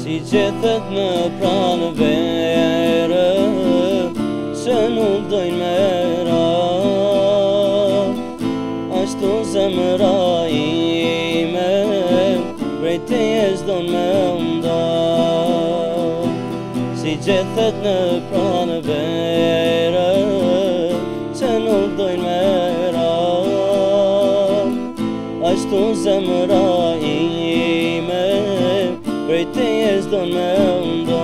Si gjethet në pranë vere, se nuk dojnë me ra, ashtu zemra ime prej teje s'don me nda. Si gjethet në pranë vere, se nuk dojnë me ra, ashtu zemra ime prej teje s'don me nda.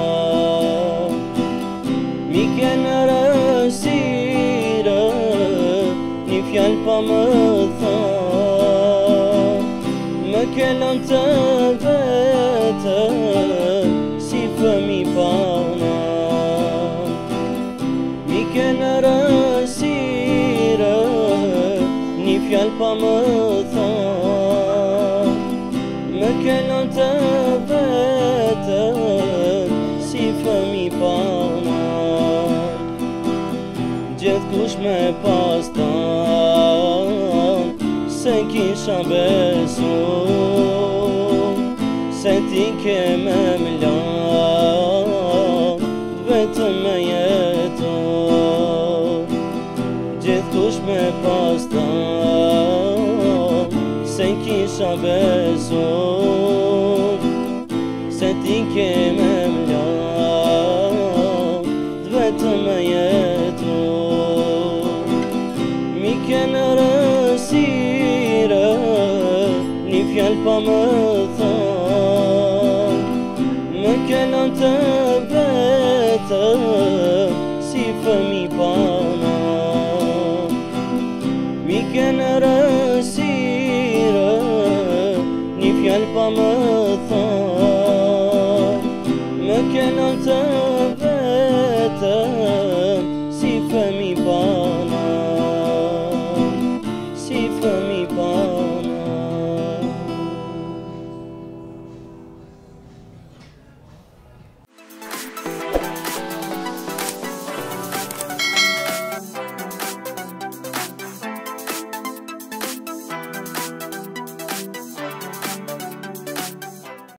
Mi kena rësire, një fjallë pa më tha, më kellon të vete, si fëmi pa na. Mi kena rësire, një fjallë pa më tha, më kellon të vete, si fëmi pa na. Gjithë kush me pas tan, se kisha besu, se ti ke me mlan, vetëm me jetu. Gjithë kush me pas tan, se kisha besu, se ti ke me mlan, vetëm me jetu. Mi kena rësire, një fjallë pa më tha,